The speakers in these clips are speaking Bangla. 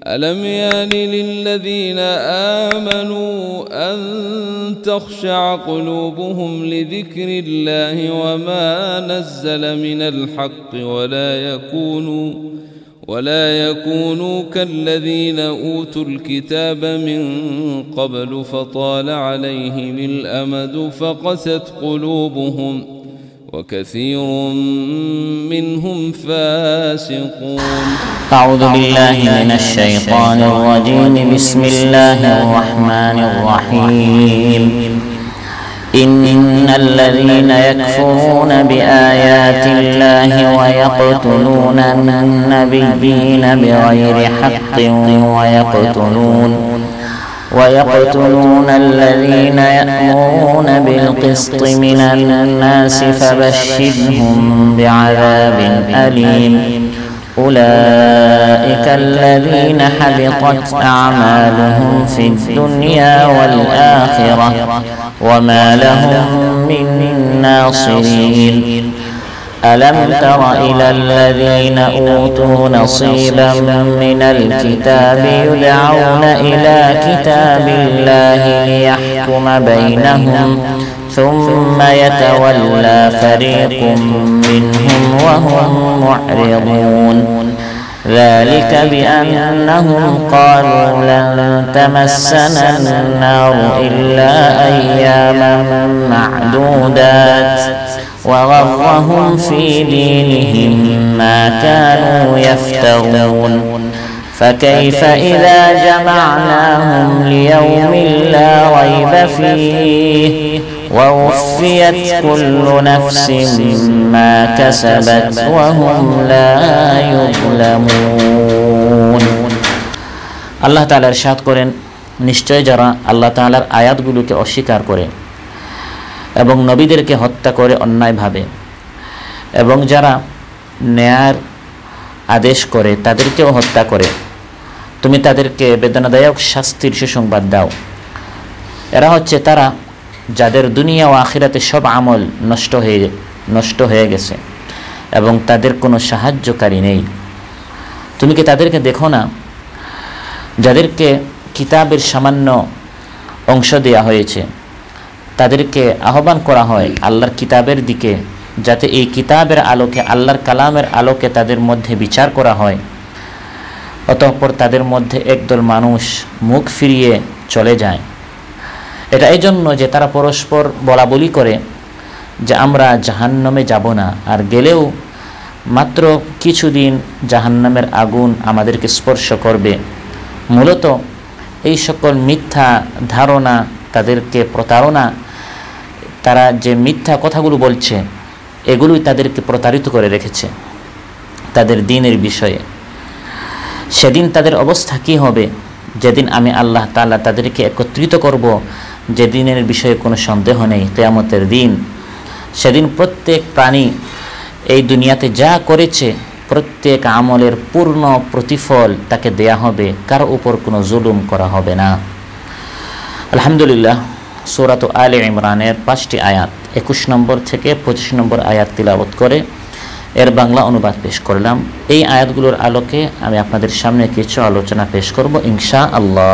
ألم يان للذين آمنوا أن تخشع قلوبهم لذكر الله وما نزل من الحق ولا يكونوا كالذين أوتوا الكتاب من قبل فطال عليهم الأمد فقست قلوبهم وكثير منهم فاسقون. أعوذ بالله من الشيطان الرجيم. بسم الله الرحمن الرحيم. إن الذين يكفرون بآيات الله ويقتلون النبيين بغير حق ويقتلون الذين يأمرون بالقسط من الناس فبشرهم بعذاب أليم. أولئك الذين حبطت أعمالهم في الدنيا والآخرة وما لهم من ناصرين. ألم تر إلى الذين أوتوا نصيبا من الكتاب يدعون إلى كتاب الله ليحكم بينهم ثم يتولى فريق منهم وهم معرضون. ذلك بأنهم قالوا لن تمسنا النار إلا أياما معدودات وغرهم في دينهم ما كانوا يفترون. فكيف إذا جمعناهم ليوم لا ريب فيه ووفيت كل نفس ما كسبت وهم لا يظلمون. আল্লাহ তাআলা ইরশাদ করেন, নিশ্চয় যারা আল্লাহ তাআলার আয়াতগুলোকে অস্বীকার করে এবং নবীদেরকে হত্যা করে অন্যায়ভাবে এবং যারা ন্যায়ের আদেশ করে তাদেরকেও হত্যা করে, তুমি তাদেরকে বেদনাদায়ক শাস্তির সুসংবাদ দাও। এরা হচ্ছে তারা যাদের দুনিয়া ও আখিরাতে সব আমল নষ্ট হয়ে গেছে এবং তাদের কোনো সাহায্যকারী নেই। তুমি কি তাদেরকে দেখো না যাদেরকে কিতাবের সামান্য অংশ দেয়া হয়েছে? তাদেরকে আহ্বান করা হয় আল্লাহর কিতাবের দিকে, যাতে এই কিতাবের আলোকে, আল্লাহর কালামের আলোকে তাদের মধ্যে বিচার করা হয়। অতঃপর তাদের মধ্যে একদল মানুষ মুখ ফিরিয়ে চলে যায়। এটা এই জন্য যে তারা পরস্পর বলাবলি করে যে আমরা জাহান্নামে যাব না, আর গেলেও মাত্র কিছুদিন জাহান্নামের আগুন আমাদেরকে স্পর্শ করবে। মূলত এই সকল মিথ্যা ধারণা, তাদেরকে প্রতারণা, তারা যে মিথ্যা কথাগুলো বলছে এগুলোই তাদেরকে প্রতারিত করে রেখেছে তাদের দ্বীনের বিষয়ে। সেদিন তাদের অবস্থা কী হবে? যেদিন আমি আল্লাহ তাআলা তাদেরকে একত্রিত করব, যে দিনের বিষয়ে কোনো সন্দেহ নেই, কিয়ামতের দিন। সেদিন প্রত্যেক প্রাণী এই দুনিয়াতে যা করেছে প্রত্যেক আমলের পূর্ণ প্রতিফল তাকে দেয়া হবে, কারো উপর কোনো জুলুম করা হবে না। আলহামদুলিল্লাহ, সূরাত আলে ইমরানের 5টি আয়াত 21 নম্বর থেকে 25 নম্বর আয়াত তিলাওয়াত করে এর বাংলা অনুবাদ পেশ করলাম। এই আয়াতগুলোর আলোকে আমি আপনাদের সামনে কিছু আলোচনা পেশ করব ইনশাআল্লাহ।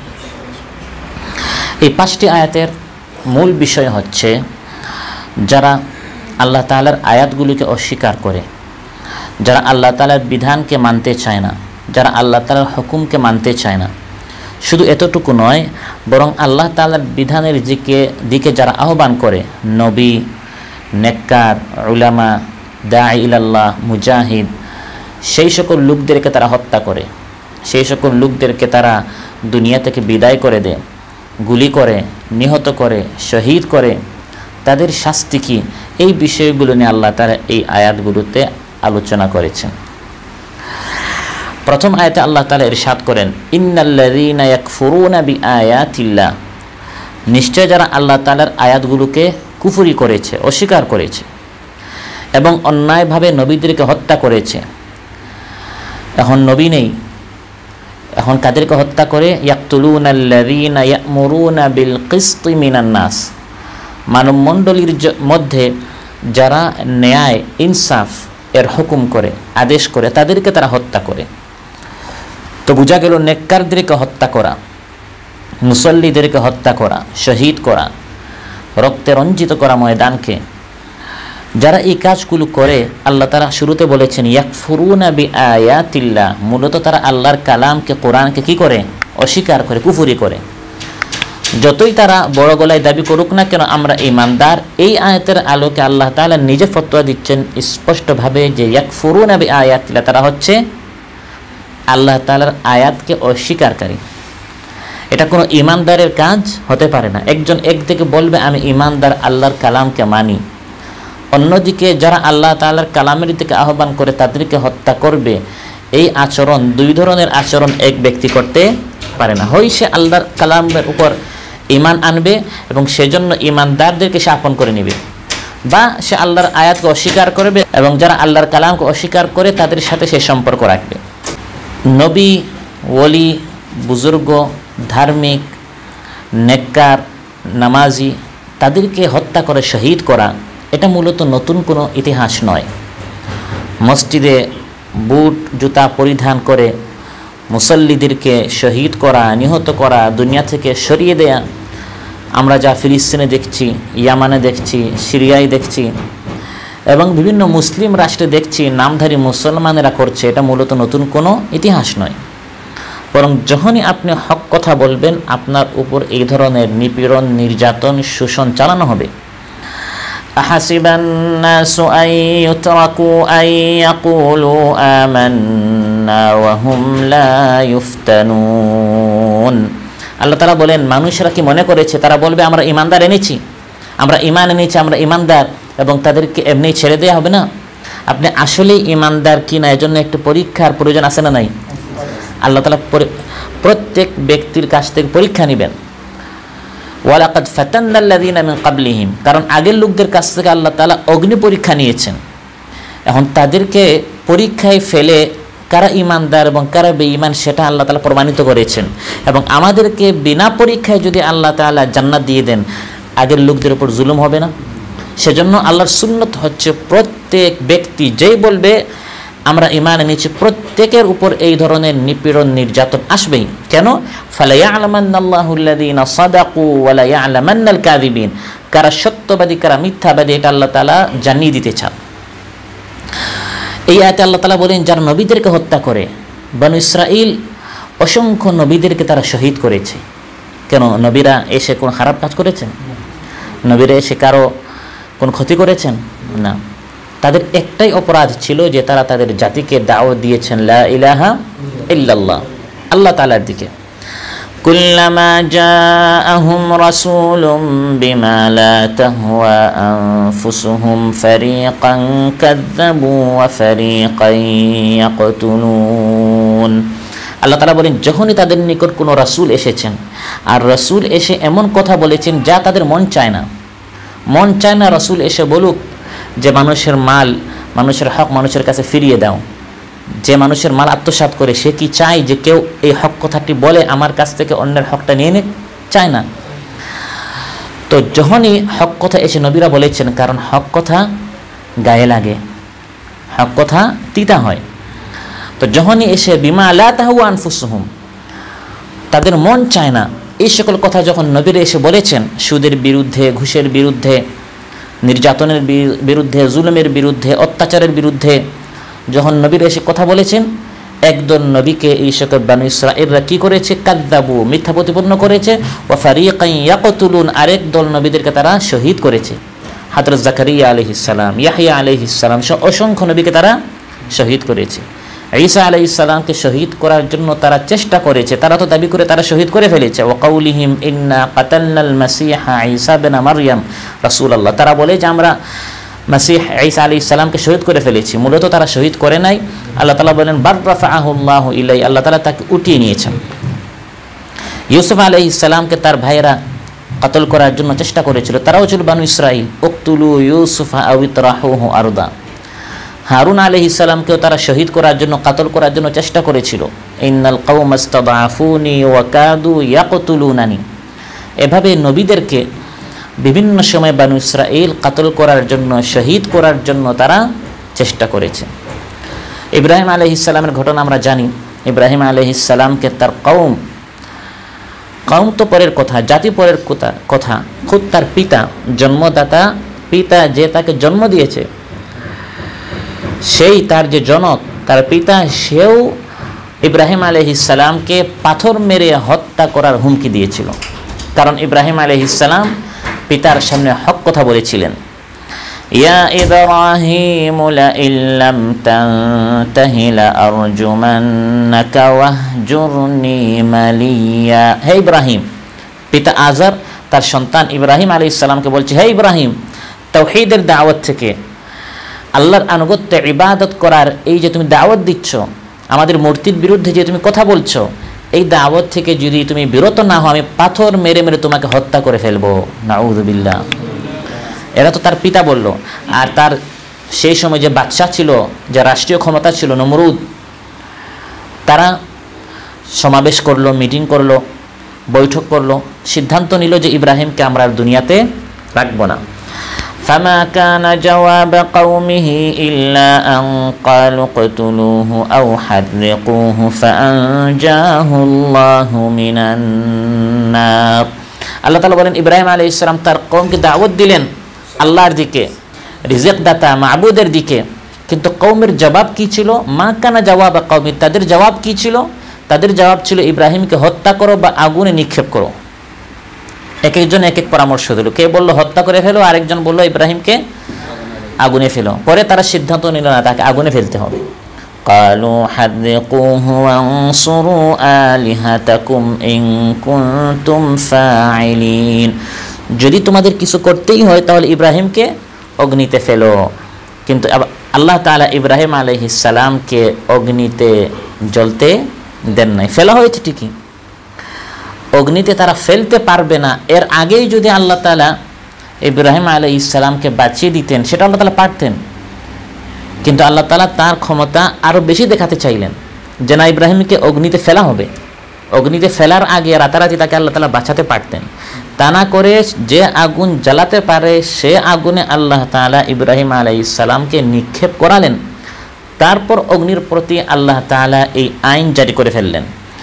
এই 5টি আয়াতের মূল বিষয় হচ্ছে, যারা আল্লাহ তাআলার আয়াতগুলিকে অস্বীকার করে, যারা আল্লাহ তাআলার বিধানকে মানতে চায় না, যারা আল্লাহ তাআলার হুকুমকে মানতে চায় না, শুধু এতটুকু নয়, বরং আল্লাহ তাআলার বিধানের দিকে যারা আহ্বান করে, নবী, নেককার, উলামা, দাঈ ইলাল্লাহ, মুজাহিদ, সেই সকল লোকদেরকে তারা হত্যা করে, সেই সকল লোকদেরকে তারা দুনিয়া থেকে বিদায় করে দেয়, গুলি করে, নিহত করে, শহীদ করে। তাদের শাস্তি কি? এই বিষয়গুলো নিয়ে আল্লাহ তাআলা এই আয়াতগুলোতে আলোচনা করেছেন। প্রথম আয়াতে আল্লাহ তাআলা ইরশাদ করেন, ইন্নাল্লাযীনা ইয়াকফুরুনা বিআয়াতিল্লাহ, নিশ্চয় যারা আল্লাহ তাআলার আয়াতগুলোকে কুফরি করেছে, অস্বীকার করেছে এবং অন্যায়ভাবে নবীদেরকে হত্যা করেছে। এখন নবী নেই, এখন কাদেরকে হত্যা করে? ইয়াকতুলুনাল্লাযীনা ইয়া'মুরুনা বিল কিসতি মিনান নাস, মানবমণ্ডলীর মধ্যে যারা ন্যায় ইনসাফ এর হুকুম করে, আদেশ করে, তাদেরকে তারা হত্যা করে। তো বোঝা গেল নেককারদেরকে হত্যা করা, মুসল্লিদেরকে হত্যা করা, শহীদ করা, রক্তে রঞ্জিত করা ময়দানকে, যারা এই কাজগুলো করে আল্লাহ তাআলা শুরুতে বলেছেন ইয়াকফুরুনা বিআয়াতিল্লাহ, মূলত তারা আল্লাহর কালামকে, কোরআনকে কি করে? অস্বীকার করে, কুফরি করে। যতই তারা বড় গলায় দাবি করুক না কেন আমরা ঈমানদার, এই আয়াতের আলোকে আল্লাহ তাআলা নিজে ফতোয়া দিচ্ছেন স্পষ্টভাবে যে ইয়াকফুরুনা বিআয়াতিল্লাহ, তারা হচ্ছে আল্লাহ তাআলার আয়াতকে অস্বীকারকারী। এটা কোনো ঈমানদারের কাজ হতে পারে না। একজন একদিকে বলবে আমি ঈমানদার, আল্লাহর কালামকে মানি, অন্যদিকে যারা আল্লাহ তাআলার কালামের দিকে আহ্বান করে তাদেরকে হত্যা করবে, এই আচরণ, দুই ধরনের আচরণ এক ব্যক্তি করতে পারে না। হয় সে আল্লাহর কালামের উপর ঈমান আনবে এবং সেজন্য ঈমানদারদেরকে সে আপন করে নেবে, বা সে আল্লাহর আয়াতকে অস্বীকার করবে এবং যারা আল্লাহর কালামকে অস্বীকার করে তাদের সাথে সে সম্পর্ক রাখবে। নবী, ওলি, বুজুর্গ, ধার্মিক, নেককার, নামাজি, তাদেরকে হত্যা করে শহীদ করা এটা মূলত নতুন কোনো ইতিহাস নয়। মসজিদে বুট জুতা পরিধান করে মুসল্লিদেরকে শহীদ করা, নিহত করা, দুনিয়া থেকে সরিয়ে দেয়া, আমরা যা ফিলিস্তিনে দেখছি, ইয়ামানে দেখছি, সিরিয়ায় দেখছি এবং বিভিন্ন মুসলিম রাষ্ট্রে দেখছি নামধারী মুসলমানেরা করছে, এটা মূলত নতুন কোনো ইতিহাস নয়। বরং যখনই আপনি হক কথা বলবেন আপনার উপর এই ধরনের নিপীড়ন, নির্যাতন, শোষণ চালানো হবে। আহাসিবান নাসু আন ইউতরাকু আন ইয়াকুলু আমান্না ওয়া হুম লা ইফতানুন। আল্লাহ তাআলা বলেন মানুষেরা কি মনে করেছে তারা বলবে আমরা ঈমানদার এনেছি, আমরা ঈমান এনেছি, আমরা ঈমানদার, এবং তাদেরকে এমনি ছেড়ে দেওয়া হবে না? আপনি আসলেই ঈমানদার কিনা এজন্য একটু পরীক্ষার প্রয়োজন আছে না নাই? আল্লাহ তাআলা প্রত্যেক ব্যক্তির কাছ থেকে পরীক্ষা নেবেন। ওয়ালাকাদ ফাতান্নাল্লাযীনা মিন ক্বাবলিহিম, কারণ আগের লোকদের কাছ থেকে আল্লাহ তাআলা অগ্নি পরীক্ষা নিয়েছেন। এখন তাদেরকে পরীক্ষায় ফেলে কারা ঈমানদার এবং কারা বেঈমান সেটা আল্লাহ তাআলা প্রমাণিত করেছেন। এবং আমাদেরকে বিনা পরীক্ষায় যদি আল্লাহ তাআলা জান্নাত দিয়ে দেন, আগের লোকদের উপর জুলুম হবে না? সেজন্য আল্লাহর সুন্নত হচ্ছে প্রত্যেক ব্যক্তি যেই বলবে আমরা ঈমান এনেছি, প্রত্যেকের উপর এই ধরনের নিপীড়ন, নির্যাতন আসবেই। কেন? ফালায়ালামান্নাল্লাহুল্লাযীনা সাদাকু ওয়া লা ইয়ালামান্নাল কাযিবিন, কারা সত্যবাদী কারা মিথ্যাবাদী এটা আল্লাহ তাআলা জানিয়ে দিতে চান। এই আয়াতে আল্লাহ তাআলা বলেন যারা নবীদেরকে হত্যা করে, বনু ইসরাঈল অসংখ্য নবীদেরকে তারা শহীদ করেছে। কেন? নবীরা এসে কোন খারাপ কাজ করেছেন? নবীরা এসে কারো কোন ক্ষতি করেছেন? না। তাদের একটাই অপরাধ ছিল যে তারা তাদের জাতিকে দাওয়াত দিয়েছেন লা ইলাহা ইল্লাল্লাহ, আল্লাহ তাআলার দিকে। কুল্লামা জাআহুম রাসূলুম বিমা লা তাহওয়া আনফুসুহুম ফারীকান কাযযাবু ওয়া ফারীকান ইয়াকতুলুন। আল্লাহ তাআলা বলেন যখনই তাদের নিকট কোনো রাসূল এসেছেন আর রাসূল এসে এমন কথা বলেছেন যা তাদের মন চায় না, মন চায় না রাসূল এসে বলুক যে মানুষের মাল, মানুষের হক মানুষের কাছে ফিরিয়ে দাও। যে মানুষের মাল আত্মসাৎ করে সে কি চায় যে কেউ এই হক কথাটি বলে আমার কাছ থেকে অন্যের হকটা নিয়ে নে? চায় না। তো যখনই হক কথা এসে নবীরা বলেছেন, কারণ হক কথা গায়ে লাগে, হক কথা তিতা হয়। তো যখনই এসে বিমা লা তাহওয়া আনফুসুহুম, তাদের মন চায় না, এই সকল কথা যখন নবীরা এসে বলেছেন, সুদের বিরুদ্ধে, ঘুষের বিরুদ্ধে, নির্যাতনের বিরুদ্ধে, জুলুমের বিরুদ্ধে, অত্যাচারের বিরুদ্ধে যখন নবীরা এসে কথা বলেছেন, একদল নবীকে এই সকল বনু ইসরাঈলরা কি করেছে? কাযযাবু, মিথ্যা প্রতিপন্ন করেছে, ওয়া ফারীকান ইয়াকতুলুন, আরেক দল নবীদেরকে তারা শহীদ করেছে। হযরত জাকারিয়া আলাইহিস সালাম, ইয়াহইয়া আলাইহিস সালাম সহ অসংখ্য নবীকে তারা শহীদ করেছে। ঈসা আলাইহিস সালামকে শহীদ করার জন্য তারা চেষ্টা করেছে, তারা তো দাবি করে তারা শহীদ করে ফেলেছে। ওয়া কাউলিহিম ইন্না কাতালনাল মাসীহা ঈসা ইবনে মারইয়াম রাসূলুল্লাহ, তারা বলে যে আমরা মাসীহ ঈসা আলাইহিস সালামকে শহীদ করে ফেলেছি। মূলত তারা শহীদ করে নাই। আল্লাহ তাআলা বলেন বার রাফাআহুল্লাহু ইলাই, আল্লাহ তাআলা তাকে উঠিয়ে নিয়েছেন। ইউসুফ আলাইহিস সালামকে তার ভাইয়েরা কতল করার জন্য চেষ্টা করেছিল, তারাও ছিল বনু ইসরাঈল। উকতুলু ইউসুফা আও ইতরাহুহু আরদা, হারুন আলাইহিস সালামকেও তারা শহীদ করার জন্য, কাতল করার জন্য চেষ্টা করেছিল। ইন্নাল কওমাস্তাদআফুনি ওয়া কাদু ইয়াকতুলুনানি, এভাবে নবীদেরকে বিভিন্ন সময় বনু ইসরাঈল কাতল করার জন্য, শহীদ করার জন্য তারা চেষ্টা করেছে। ইব্রাহিম আলাইহিস সালামের ঘটনা আমরা জানি। ইব্রাহিম আলাইহিস সালামকে তার কওম তো পরের কথা, জাতি পরের কথা, খুদ তার পিতা, জন্মদাতা পিতা যে তাকে জন্ম দিয়েছে, সেই তার যে জনক, তার পিতা, সেও ইব্রাহিম আলাইহিস সালামকে পাথর মেরে হত্যা করার হুমকি দিয়েছিল। কারণ ইব্রাহিম আলাইহিস সালাম পিতার সামনে হক কথা বলেছিলেন, ইয়া ইব্রাহিম লাইন লাম তানতাহি লাআরজুমান্নাকা ওয়াহজুরনি মালিয়া। হে ইব্রাহিম, পিতা আজর তার সন্তান ইব্রাহিম আলাইহিস সালামকে বলছে, হে ইব্রাহিম, তাওহীদের দাওয়াত থেকে, আল্লাহর আনুগত্যে ইবাদত করার এই যে তুমি দাওয়াত দিচ্ছ, আমাদের মূর্তির বিরুদ্ধে যে তুমি কথা বলছো, এই দাওয়াত থেকে যদি তুমি বিরত না হও, আমি পাথর মেরে মেরে তোমাকে হত্যা করে ফেলবো। নাউযুবিল্লাহ। এরা তো তার পিতা বলল। আর তার সেই সময় যে বাদশা ছিল, যে রাষ্ট্রীয় ক্ষমতা ছিল, নমরুদ, তারা সমাবেশ করলো, মিটিং করলো, বৈঠক করলো, সিদ্ধান্ত নিল যে ইব্রাহিমকে আমরা আর দুনিয়াতে রাখবো না। ফামা কানা জওয়াব কওমিহি ইল্লা আন ক্বালু কতুলুহু আও হাররিকুহু ফাআনজাহু আল্লাহু মিনান নার। আল্লাহ তাআলা বলেন, ইব্রাহিম আলাইহিস সালাম তার কওমকে দাওয়াত দিলেন আল্লাহর দিকে, রিজিক দাতা মাবুদের দিকে, কিন্তু কওমের জবাব কি ছিল? মা কানা জওয়াব কওমি, তাদের জবাব কি ছিল? তাদের জবাব ছিল ইব্রাহিমকে হত্যা করো বা আগুনে নিক্ষেপ করো। এক একজন এক এক পরামর্শ দিল। কে বলল হত্যা করে ফেলো, আরেকজন বলল ইব্রাহিমকে আগুনে ফেলো। পরে তারা সিদ্ধান্ত নিল না, তাকে আগুনে ফেলতে হবে। ক্বালু হাররিকুহু ওয়ানসুরু আলিহাতাকুম ইন কুনতুম ফাইলিন। যদি তোমাদের কিছু করতেই হয় তাহলে ইব্রাহিমকে অগ্নিতে ফেলো। কিন্তু আল্লাহ তাআলা ইব্রাহিম আলাইহিস সালামকে অগ্নিতে জ্বলতে দেন নাই। ফেলা হয়েছে ঠিকই, অগ্নিতে তারা ফেলতে পারবে না। এর আগেই যদি আল্লাহ তাআলা ইব্রাহিম আলাইহিস সালামকে বাঁচিয়ে দিতেন, সেটা আল্লাহ তাআলা পারতেন। কিন্তু আল্লাহ তাআলা তার ক্ষমতা আরও বেশি দেখাতে চাইলেন যে না, ইব্রাহিমকে অগ্নিতে ফেলা হবে। অগ্নিতে ফেলার আগে রাতারাতি তাকে আল্লাহ তাআলা বাঁচাতে পারতেন। তা না করে যে আগুন জ্বালাতে পারে সে আগুনে আল্লাহ তাআলা ইব্রাহিম আলাইহিস সালামকে নিক্ষেপ করালেন। তারপর অগ্নির প্রতি আল্লাহ তাআলা এই আইন জারি করে ফেললেন,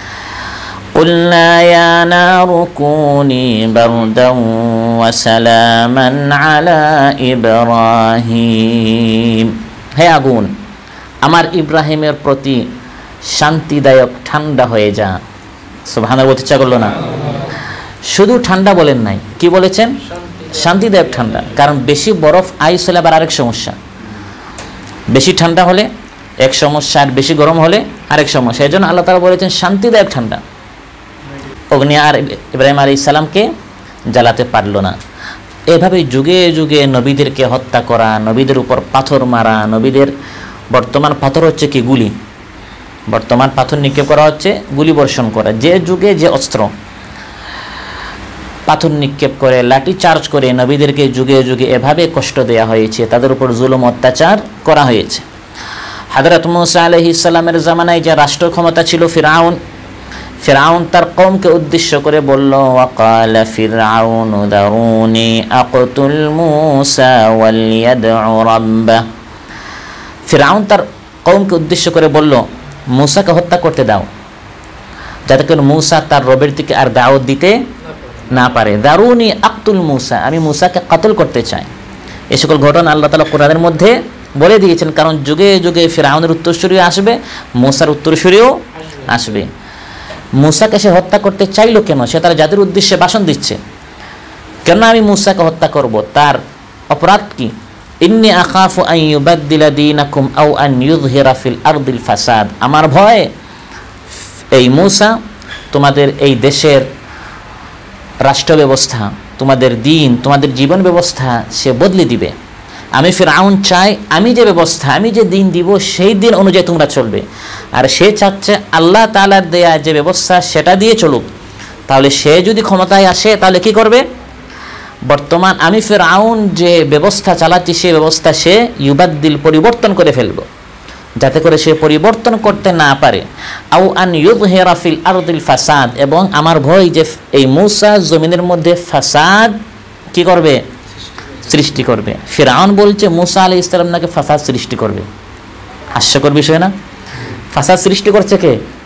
কুলনা ইয়া নারু কুনি বারদান ওয়া সালামান আলা ইব্রাহিম। হে আগুন, আমার ইব্রাহিমের প্রতি শান্তিদায়ক ঠান্ডা হয়ে যা। সুবহানাল্লাহ বলতে ইচ্ছা করলো না? শুধু ঠান্ডা বলেন নাই, কি বলেছেন? শান্তিদায়ক ঠান্ডা। কারণ বেশি বরফ আইস হলে আবার আরেক সমস্যা, বেশি ঠান্ডা হলে এক সমস্যা, আর বেশি গরম হলে আরেক সমস্যা। এই জন্য আল্লাহ তাআলা বলেছেন শান্তিদায়ক ঠান্ডা। অগ্নি আর ইব্রাহিম আলাইহিস সালামকে জ্বালাতে পারল না। এভাবেই যুগে যুগে নবীদেরকে হত্যা করা, নবীদের উপর পাথর মারা, নবীদের বর্তমান পাথর হচ্ছে কি? গুলি। বর্তমান পাথর নিক্ষেপ করা হচ্ছে গুলি বর্ষণ করা। যে যুগে যে অস্ত্র, পাথর নিক্ষেপ করে, লাঠি চার্জ করে নবীদেরকে যুগে যুগে এভাবে কষ্ট দেয়া হয়েছে, তাদের উপর জুলুম অত্যাচার করা হয়েছে। হযরত মুসা আলাইহিস সালামের জামানায় যে রাষ্ট্র ক্ষমতা ছিল ফিরআউন তার কওমকে উদ্দেশ্য করে বলল, ওয়াকালা ফিরআউনু দারুনি আকতুল মুসা ওয়ালিয়াদউ রাব্বাহ। ফিরআউন তার কওমকে উদ্দেশ্য করে বলল, মুসাকে হত্যা করতে দাও, যাতে করে মুসা তার রবের দিকে আর দাওয়াত দিতে না পারে। দারুনি আকতুল মুসা, আমি মুসাকে কতল করতে চাই। এই সকল ঘটনা আল্লাহ তাআলা কোরআনের মধ্যে বলে দিয়েছেন। কারণ যুগে যুগে ফিরআউনের উত্তরসূরিও আসবে, মুসার উত্তরসূরিও আসবে। মুসাকে সে হত্যা করতে চাইলো কেন? সে তার জাতির উদ্দেশ্যে ভাষণ দিচ্ছে, কেন আমি মুসাকে হত্যা করব? তার অপরাধ কি? ইন্নী আখাফু আন ইউবাদদিলা দীনাকুম আও আন ইউযহিরা ফিল আরদিল ফাসাদ। আমার ভয় এই মুসা তোমাদের এই দেশের রাষ্ট্র ব্যবস্থা, তোমাদের দিন, তোমাদের জীবন ব্যবস্থা সে বদলে দিবে। আমি ফিরআউন চাই আমি যে ব্যবস্থা, আমি যে দিন দিব সেই দিন অনুযায়ী তোমরা চলবে, আর সে চাচ্ছে আল্লাহ তাআলার দেয়া যে ব্যবস্থা সেটা দিয়ে চলুক। তাহলে সে যদি ক্ষমতায় আসে তাহলে কি করবে? বর্তমান আমি ফিরআউন যে ব্যবস্থা চালাচ্ছি সেই ব্যবস্থা সে ইউবাদদিল পরিবর্তন করে ফেলব, যাতে করে সে পরিবর্তন করতে না পারে। আও আন ইউযহিরা ফিল আরদিল ফাসাদ, এবং আমার ভয় যে এই মুসা জমিনের মধ্যে ফাসাদ কি করবে? সৃষ্টি করবে। ফিরআউন বলছে মুসা আলাইহিস সালাম নাকি ফাসাদ সৃষ্টি করবে। হাস্যকর বিষয় না? ফাসাদ সৃষ্টি করছে কে?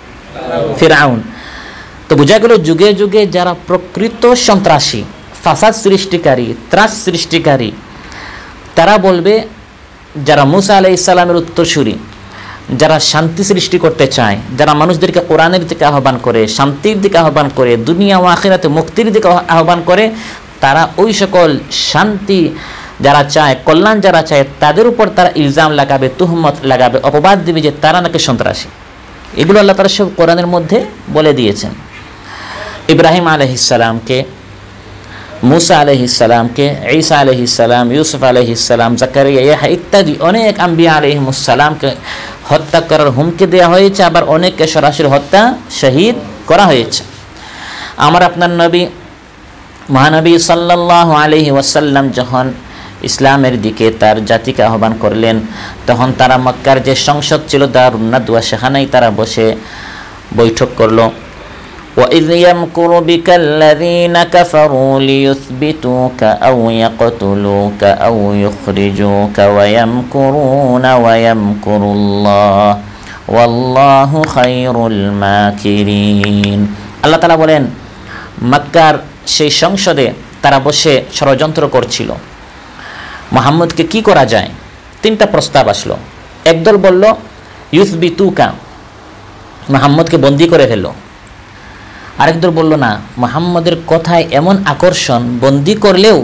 ফিরআউন। তো বোঝা গেল যুগে যুগে যারা প্রকৃত সন্ত্রাসী, ফাসাদ সৃষ্টিকারী, ত্রাস সৃষ্টিকারী, তারা বলবে, যারা মুসা আলাইহিস সালামের উত্তরসূরি, যারা শান্তি সৃষ্টি করতে চায়, যারা মানুষদেরকে কোরআনের দিকে আহ্বান করে, শান্তির দিকে আহ্বান করে, দুনিয়া ও আখিরাতে মুক্তির দিকে আহ্বান করে, তারা ওই সকল শান্তি যারা চায়, কল্যাণ যারা চায়, তাদের উপর তারা ইলজাম লাগাবে, তুহমত লাগাবে, অপবাদ দিবে যে তারা নাকি সন্ত্রাসী। এগুলো আল্লাহ তাআলা সব কোরআনের মধ্যে বলে দিয়েছেন। ইব্রাহিম আলাইহিস সালামকে, মুসা আলাইহিস সালামকে, ঈসা আলাইহিস সালাম, ইউসুফ আলাইহিস সালাম, জাকারিয়া, ইয়াহয়া ইত্যাদি অনেক আম্বিয়া আলাইহিমুস সালামকে হত্যা করার হুমকি দেওয়া হয়েছে, আবার অনেককে সরাসরি হত্যা, শহীদ করা হয়েছে। আমার আপনার নবী মহানবী সাল্লাল্লাহু আলাইহি ওয়াসাল্লাম যখন ইসলামের দিকে তার জাতিকে আহ্বান করলেন, তখন তারা মক্কার যে সংসদ ছিল দারুন নাদওয়া, সেখানেই তারা বসে বৈঠক করলো। وَإِذْ يَمْكُرُ بِكَ الَّذِينَ كَفَرُوا لِيُثْبِتُوكَ أَوْ يَقْتُلُوكَ أَوْ يُخْرِجُوكَ وَيَمْكُرُونَ وَيَمْكُرُ اللَّهُ وَاللَّهُ خَيْرُ الْمَاكِرِينَ। আল্লাহ তাআলা বলেন, মক্কার সেই সংসদে তারা বসে ষড়যন্ত্র করছিল, মুহাম্মদকে কি করা যায়। তিনটা প্রস্তাব আসলো। একদল বলল ইউসবিতুকা, মুহাম্মদকে বন্দী করে ফেলো। আরেকদল বলল না, মুহাম্মদের কথায় এমন আকর্ষণ, বন্দী করলেও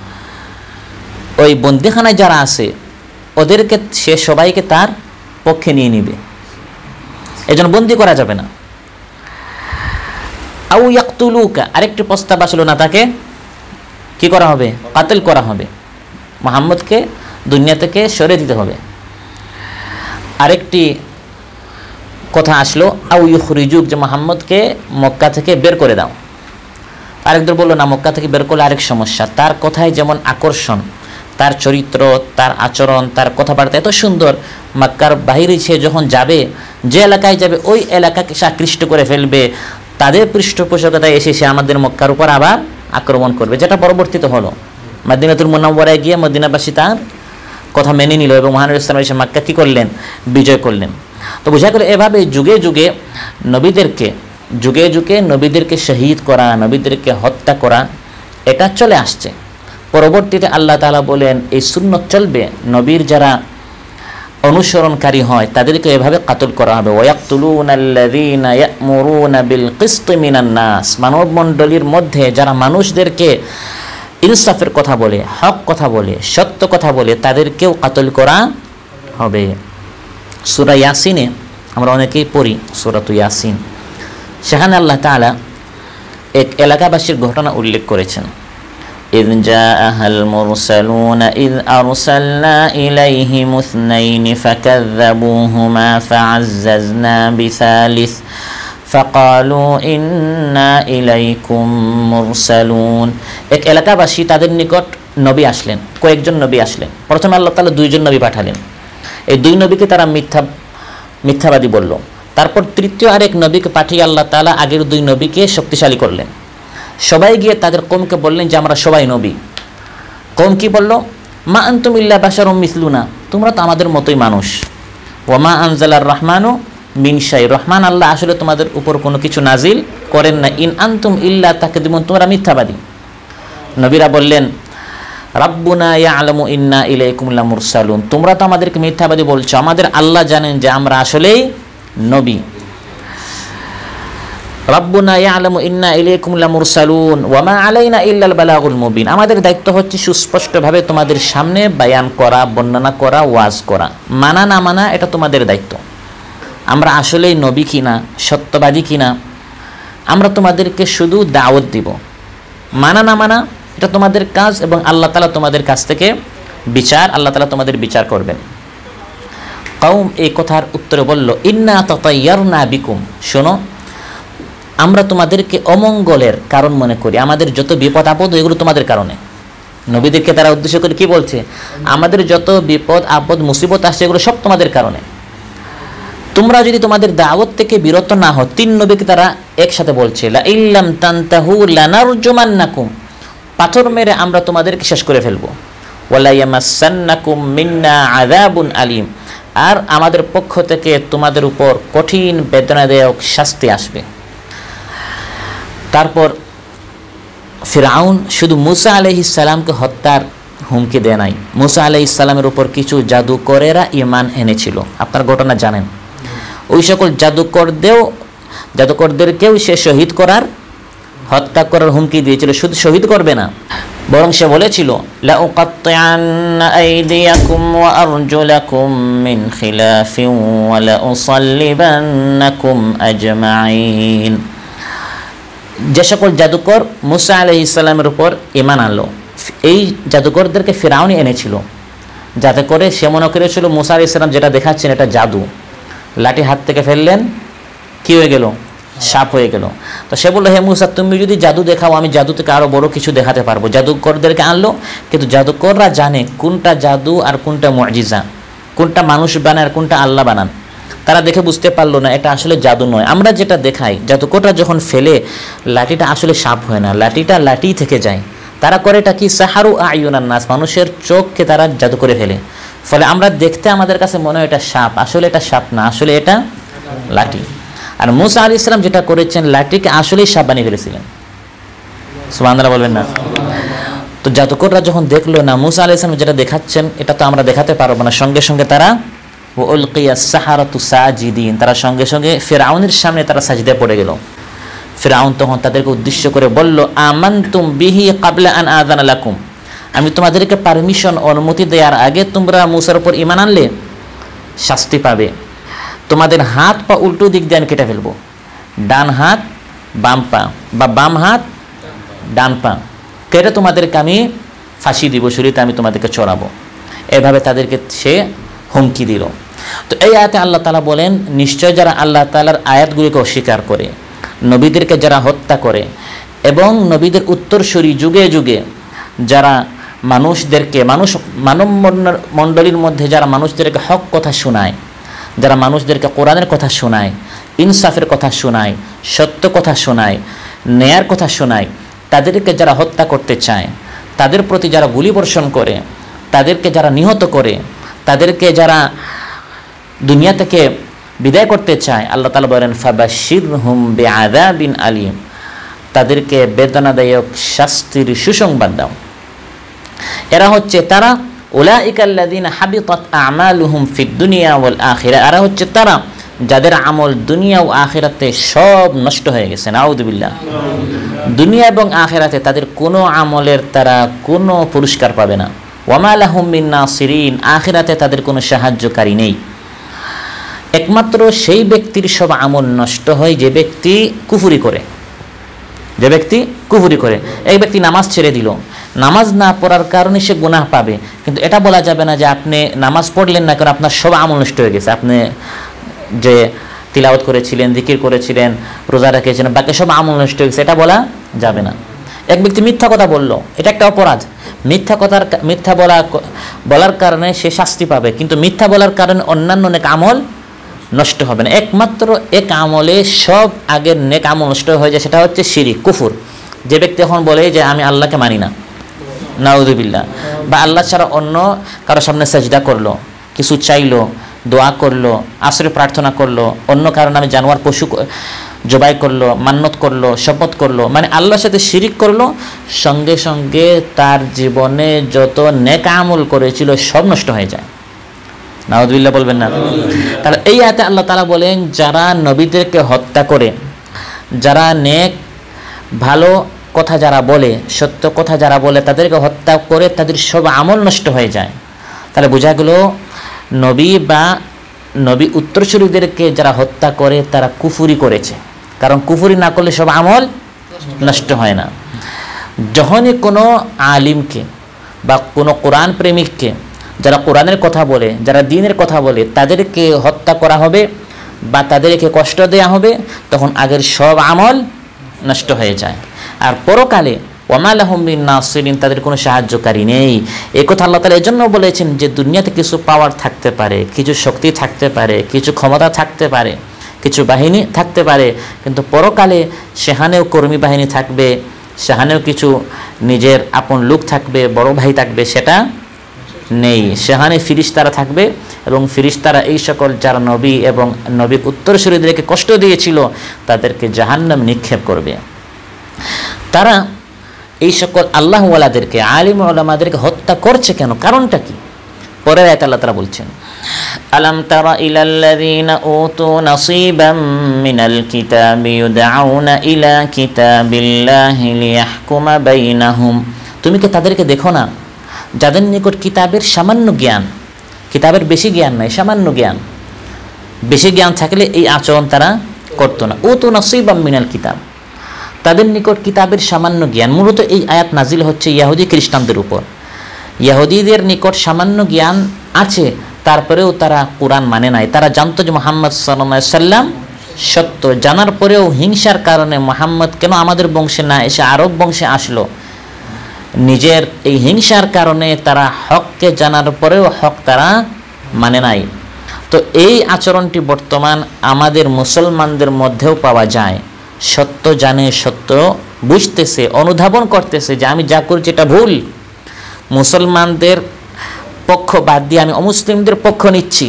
ওই বন্দিখানায় যারা আছে ওদেরকে সে সবাইকে তার পক্ষে নিয়ে নিবে, এজন্য বন্দী করা যাবে না। আউ ইয়াকতুলুকা, আরেকটি প্রস্তাব আসলো না, তাকে কি করা হবে, কাতল করা হবে, মুহাম্মদকে দুনিয়া থেকে সরিয়ে দিতে হবে। আরেকটি কথা আসলো আউ ইউখরিজুক, যে মুহাম্মদকে মক্কা থেকে বের করে দাও। আরেকদল বললো না, মক্কা থেকে বের করলে আরেক সমস্যা, তার কথায় যেমন আকর্ষণ, তার চরিত্র, তার আচরণ, তার কথাবার্তা এত সুন্দর, মক্কার বাইরে সে যখন যাবে, যে এলাকায় যাবে ওই এলাকাকে সে আকৃষ্ট করে ফেলবে, তাদের পৃষ্ঠপোষকতায় এসে সে আমাদের মক্কার উপর আবার আক্রমণ করবে, যেটা পরবর্তীতে হলো। মদিনাতুল মুনাওয়ারায় গিয়ে মদিনাবাসী তার কথা মেনে নিল এবং মহানবী সাল্লাল্লাহু আলাইহি ওয়াসাল্লাম এসে মক্কা কী করলেন, বিজয় করলেন। তো বোঝা গেল এভাবে যুগে যুগে নবীদেরকে শহীদ করা, নবীদেরকে হত্যা করা, এটা চলে আসছে। পরবর্তীতে আল্লাহ তাআলা বলেন এই সুন্নত চলবে, নবীর যারা অনুসরণকারী হয় তাদেরকে এভাবে কাতল করা হবে। ওয়ায়াকতুলুনাল্লাযীনা ইয়া'মুরুনা বিল কিসতি মিনান নাস, মানব মণ্ডলীর মধ্যে যারা মানুষদেরকে ইনসাফের কথা বলে, হক কথা বলে, সত্য কথা বলে, তাদেরকেও কাতল করা হবে। সূরা ইয়াসিনে আমরা অনেকেই পড়ি, সূরাতুল ইয়াসিন, সেখানে আল্লাহ তাআলা এক এলাকাবাসীর ঘটনা উল্লেখ করেছেন। إذ جاءها المرسلون إذ أرسلنا إليهم اثنين فكذبوهما فعززنا بثالث فقالوا إنا إليكم مرسلون। এক এলাকাবাসী তাদের নিকট নবী আসলেন, কয়েকজন নবী আসলেন। প্রথমে আল্লাহ তাআলা দুইজন নবী পাঠালেন, এই দুই নবীকে তারা মিথ্যাবাদী বলল। তারপর তৃতীয় আরেক নবীকে পাঠিয়ে আল্লাহ তাআলা আগের দুই নবীকে শক্তিশালী করলেন। সবাই গিয়ে তাদের কওমকে বললেন যে আমরা সবাই নবী। কওম কি বলল, মা আনতুম ইল্লা বাশারুম মিসলুনা, তোমরা তো আমাদের মতোই মানুষ। ওয়া মা আনজালার রহমানু মিন শাই, রহমান আল্লাহ আসলে তোমাদের উপর কোনো কিছু নাজিল করেন না। ইন আনতুম ইল্লা তাকদিমুন, তোমরা মিথ্যাবাদী। নবীরা বললেন রাব্বুনা ইয়ালামু ইন্না ইলাইকুম লামুরসালুন, তোমরা তো আমাদেরকে মিথ্যাবাদী বলছো, আমাদের আল্লাহ জানেন যে আমরা আসলেই নবী। রাব্বুনা ইয়ালামু ইন্না ইলাইকুম লামুরসালুন ওয়া মা আলাইনা ইল্লাল বালাগুল মুবিন, আমাদের দায়িত্ব হচ্ছে সুস্পষ্টভাবে তোমাদের সামনে বায়ান করা, বর্ণনা করা, ওয়াজ করা। মানা না মানা এটা তোমাদের দায়িত্ব। আমরা আসলেই নবী কিনা, সত্যবাদী কিনা, আমরা তোমাদেরকে শুধু দাওয়াত দিব। মানা না মানা এটা তোমাদের কাজ, এবং আল্লাহ তাআলা তোমাদের কাছ থেকে আল্লাহ তাআলা তোমাদের বিচার করবেন। কওম এই কথার উত্তরে বলল ইন্না তাতায়্যারনা বিকুম, শোনো আমরা তোমাদেরকে অমঙ্গলের কারণ মনে করি, আমাদের যত বিপদ আপদ এগুলো তোমাদের কারণে। নবীদেরকে তারা উদ্দেশ্য করে কি বলছে, আমাদের যত বিপদ আপদ মুসিবত আসছে এগুলো সব তোমাদের কারণে। তোমরা যদি তোমাদের দাওয়াত থেকে বিরত না হও, তিন নবীকে তারা একসাথে বলছে লা ইল্লাম তানতাহু লানারজুমান্নাকুম, পাথর মেরে আমরা তোমাদেরকে শেষ করে ফেলবো। ওয়ালা ইয়ামাসসান্নাকুম মিন্না আযাবুন আলীম, আর আমাদের পক্ষ থেকে তোমাদের উপর কঠিন বেদনাদায়ক শাস্তি আসবে। তারপর ফিরআউন শুধু মূসা আলাইহিস সালামকে হত্যার হুমকি দেয় নাই, মূসা আলাইহিস সালামের উপর কিছু জাদুকরেরা ঈমান এনেছিল। আপনার ঘটনা জানেন, ওই সকল জাদুকরদেরকেও সে শহীদ করার, হত্যা করার হুমকি দিয়েছিল। শুধু শহীদ করবে না, বরং সে বলেছিল লাউকাত্তিআন্না আইদিয়াকুম ওয়া আরজুলাকুম মিন খিলাফিন ওয়া লাউসাল্লিবান্নাকুম আজমাইন। যে সকল জাদুকর মূসা আলাইহিস সালামের উপর ঈমান আনলো, এই জাদুকরদেরকে ফিরআউন এনেছিল, যাতে করে সে মনে করেছিল মূসা আলাইহিস সালাম যেটা দেখাচ্ছেন এটা জাদু। লাঠি হাত থেকে ফেললেন, কি হয়ে গেল? সাপ হয়ে গেল। তো সে বললো, হে মূসা, তুমি যদি জাদু দেখাও আমি জাদু থেকে আরও বড় কিছু দেখাতে পারবো। জাদুকরদেরকে আনলো, কিন্তু জাদুকররা জানে কোনটা জাদু আর কোনটা মুজিজা, কোনটা মানুষ বানায় আর কোনটা আল্লাহ বানান। তারা দেখে বুঝতে পারলো না এটা আসলে জাদু নয়। আমরা যেটা দেখাই, জাদুকররা যখন ফেলে লাঠিটা আসলে সাপ হয় না, লাঠিটা লাঠি থেকে যায়। তারা করে এটা কি? সাহারু আয়ুনান নাস, মানুষের চোখকে তারা জাদু করে ফেলে। ফলে আমরা দেখতে আমাদের কাছে মনে হয় এটা সাপ, আসলে এটা সাপ না, আসলে এটা লাঠি। আর মূসা আলাইহিস সালাম যেটা করেছেন, লাঠিকে আসলেই সাপ বানিয়ে ফেলেছিলেন। সুবহানাল্লাহ বলবেন না? তো জাদুকররা যখন দেখলো না মূসা আলাইহিস সালাম যেটা দেখাচ্ছেন এটা তো আমরা দেখাতে পারবো না, সঙ্গে সঙ্গে তারা উলকিয়াস সাহারাতু সাজিদিন, তারা সঙ্গে সঙ্গে ফিরআউনের সামনে তারা সাজদা পড়ে গেল। ফিরআউন তখন তাদেরকে উদ্দেশ্য করে বলল, আমানতুম বিহি ক্বাবলা আন আযানা লাকুম, আমি তোমাদেরকে পারমিশন, অনুমতি দেওয়ার আগে তোমরা মূসার উপর ঈমান আনলে শাস্তি পাবে। তোমাদের হাত পা উল্টো দিক দিয়ে আমি কেটে ফেলবো, ডান হাত বাম পা বা বাম হাত ডান পা কেটে তোমাদেরকে আমি ফাঁসি দিব, শরীরে আমি তোমাদেরকে চড়াবো। এভাবে তাদেরকে সে হুমকি দিল। তো এই আয়াতে আল্লাহ তাআলা বলেন, নিশ্চয় যারা আল্লাহ তাআলার আয়াতগুলিকে অস্বীকার করে, নবীদেরকে যারা হত্যা করে এবং নবীদের উত্তরসূরি যুগে যুগে যারা মানব মণ্ডলীর মধ্যে যারা মানুষদেরকে হক কথা শোনায়, যারা মানুষদেরকে কোরআনের কথা শোনায়, ইনসাফের কথা শোনায়, সত্য কথা শোনায়, ন্যায়ের কথা শোনায়, তাদেরকে যারা হত্যা করতে চায়, তাদের প্রতি যারা গুলিবর্ষণ করে, তাদেরকে যারা নিহত করে, তাদেরকে যারা দুনিয়া থেকে বিদায় করতে চায়, আল্লাহ তাআলা বলেন ফাবাশশিরহুম বিআযাবিন আলীম, তাদেরকে বেদনাদায়ক শাস্তির সুসংবাদ দাও। এরা হচ্ছে তারা উলাইকাল্লাযীনা হাবিতাত আমালুহুম ফিদ দুনিয়া ওয়াল আখিরা, এরা হচ্ছে তারা যাদের আমল দুনিয়া ও আখিরাতে সব নষ্ট হয়ে গেছে। নাউযুবিল্লাহ। দুনিয়া এবং আখিরাতে তাদের কোনো আমলের তারা কোনো পুরস্কার পাবে না। ওয়ামা লাহুম মিন নাসিরিন, আখিরাতে তাদের কোনো সাহায্যকারী নেই। একমাত্র সেই ব্যক্তির সব আমল নষ্ট হয় যে ব্যক্তি কুফরি করে, যে ব্যক্তি কুফরি করে। এই ব্যক্তি নামাজ ছেড়ে দিল, নামাজ না পড়ার কারণে সে গুনাহ পাবে, কিন্তু এটা বলা যাবে না যে আপনি নামাজ পড়লেন না কারণ আপনার সব আমল নষ্ট হয়ে গেছে। আপনি যে তিলাওয়াত করেছিলেন, জিকির করেছিলেন, রোজা রেখেছিলেন, বাকি সব আমল নষ্ট হয়ে গেছে, এটা বলা যাবে না। এক ব্যক্তি মিথ্যা কথা বলল, এটা একটা অপরাধ। মিথ্যা বলার কারণে সে শাস্তি পাবে, কিন্তু মিথ্যা বলার কারণে অন্যান্য নেক আমল নষ্ট হবে না। একমাত্র এক আমলে সব আগের নেক আমল নষ্ট হয়ে যায়, সেটা হচ্ছে শিরিক, কুফর। যে ব্যক্তি এখন বলে যে আমি আল্লাহকে মানি না, নাউযুবিল্লাহ, বা আল্লাহ ছাড়া অন্য কারো সামনে সাজদা করলো, কিছু চাইলো, দোয়া করলো, আশ্রয় প্রার্থনা করলো, অন্য কারণে আমি জানোয়ার পশু জবাই করলো, মান্নত করলো, শপথ করলো, মানে আল্লাহর সাথে শিরিক করলো, সঙ্গে সঙ্গে তার জীবনে যত নেক আমল করেছিল সব নষ্ট হয়ে যায়। নাউযুবিল্লাহ বলবেন না? তাহলে এই আয়াতে আল্লাহ তাআলা বলেন, যারা নবীদেরকে হত্যা করে, যারা নেক ভালো কথা যারা বলে, সত্য কথা যারা বলে, তাদেরকে হত্যা করে তাদের সব আমল নষ্ট হয়ে যায়। তাহলে বোঝা গেল নবী বা নবী উত্তরসূরিদেরকে যারা হত্যা করে তারা কুফরি করেছে, কারণ কুফরি না করলে সব আমল নষ্ট হয় না। যখনই কোনো আলিমকে বা কোনো কোরআন প্রেমিককে, যারা কোরআনের কথা বলে, যারা দ্বীনের কথা বলে, তাদেরকে হত্যা করা হবে বা তাদেরকে কষ্ট দেওয়া হবে, তখন আগের সব আমল নষ্ট হয়ে যায়। আর পরকালে ওয়ামা লাহুম মিন নাসিরিন, তাদের কোনো সাহায্যকারী নেই। এই কথা আল্লাহ তাআলা এজন্য বলেছেন যে দুনিয়াতে কিছু পাওয়ার থাকতে পারে, কিছু শক্তি থাকতে পারে, কিছু ক্ষমতা থাকতে পারে, কিছু বাহিনী থাকতে পারে, কিন্তু পরকালে সেখানেও কর্মী বাহিনী থাকবে, সেখানেও কিছু নিজের আপন লোক থাকবে, বড় ভাই থাকবে, সেটা নেই। সেখানে ফিরিস্তারা থাকবে এবং ফিরিস্তারা এই সকল যারা নবী এবং নবীর উত্তরসূরিদেরকে কষ্ট দিয়েছিল তাদেরকে জাহান্নাম নিক্ষেপ করবে। তারা এই সকল আল্লাহওয়ালাদেরকে, আলিম উলামাদেরকে হত্যা করছে কেন, কারণটা কি? পরের আয়াতে আল্লাহ তাআলা বলছেন, আলাম তারা ইলাল্লাযীনা উতু নাসীবাম মিনাল কিতাবি ইউদআউনা ইলা কিতাবিল্লাহি লিয়াহকুমা বাইনাহুম। তুমি কি তাদেরকে দেখো না যাদের নিকট কিতাবের সামান্য জ্ঞান, কিতাবের বেশি জ্ঞান নাই, সামান্য জ্ঞান, বেশি জ্ঞান থাকলে এই আচরণ তারা করতো না। উতু নাসীবাম মিনাল কিতাব, তাদের নিকট কিতাবের সামান্য জ্ঞান। মূলত এই আয়াত নাজিল হচ্ছে ইহুদি খ্রিস্টানদের উপর। ইহুদিদের নিকট সামান্য জ্ঞান আছে, তারপরেও তারা কোরআন মানে নাই। তারা জানতো যে মুহাম্মদ সাল্লাল্লাহু আলাইহি সাল্লাম সত্য, জানার পরেও হিংসার কারণে মুহাম্মদ কেন আমাদের বংশে না এসে আরব বংশে আসলো, নিজের এই হিংসার কারণে তারা হককে জানার পরেও হক তারা মানে নাই। তো এই আচরণটি বর্তমান আমাদের মুসলমানদের মধ্যেও পাওয়া যায়। সত্য জানে, সত্য বুঝতেছে, অনুধাবন করতেছে যে আমি যা করছি এটা ভুল, মুসলমানদের পক্ষ বাদ দিয়ে আমি অমুসলিমদের পক্ষ নিচ্ছি,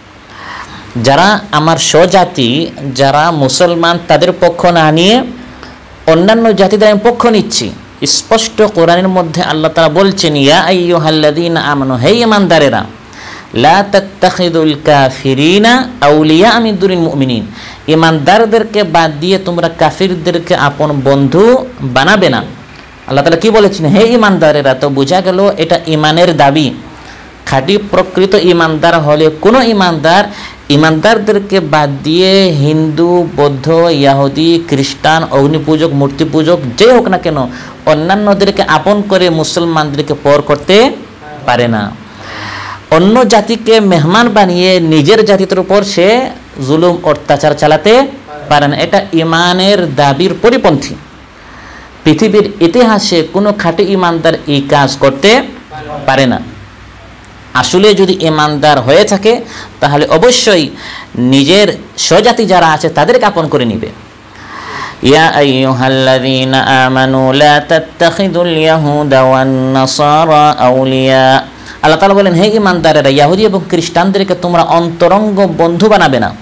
যারা আমার স্বজাতি যারা মুসলমান তাদের পক্ষ না নিয়ে অন্যান্য জাতিদের আমি পক্ষ নিচ্ছি। স্পষ্ট কোরআনের মধ্যে আল্লাহ তাআলা বলছেন, ইয়া আইয়ুহাল্লাযীনা আমানু, হে ঈমানদারেরা, লা তাত্তাখিযুল কাফিরিনা আউলিয়া মিন দুনিল মুমিনিন, ঈমানদারদেরকে বাদ দিয়ে তোমরা কাফিরদেরকে আপন বন্ধু বানাবে না। আল্লাহ তাআলা কি বলেছেন? হে ঈমানদারেরা। তো বোঝা গেল এটা ঈমানের দাবি। খাঁটি প্রকৃত ঈমানদার হলে কোনো ঈমানদার ঈমানদারদেরকে বাদ দিয়ে হিন্দু, বৌদ্ধ, ইহুদি, খ্রিস্টান, অগ্নিপূজক, মূর্তি পূজক যে হোক না কেন অন্যান্যদেরকে আপন করে মুসলমানদেরকে পর করতে পারে না। অন্য জাতিকে মেহমান বানিয়ে নিজের জাতির উপর সে জুলুম অত্যাচার চালাতে পারে না। এটা ঈমানের দাবির পরিপন্থী। পৃথিবীর ইতিহাসে কোনো খাঁটি ঈমানদার এই কাজ করতে পারে না। আসলে যদি ঈমানদার হয়ে থাকে তাহলে অবশ্যই নিজের স্বজাতি যারা আছে তাদেরকে আপন করে নিবে। ইয়া আইয়ুহাল্লাযীনা আমানু লা তাত্তাখিযুল ইয়াহুদা ওয়ান নাসারা আউলিয়া। আল্লাহ তাআলা বলেন, হে ঈমানদারেরা, ইহুদি এবং খ্রিস্টানদেরকে তোমরা অন্তরঙ্গ বন্ধু বানাবে না।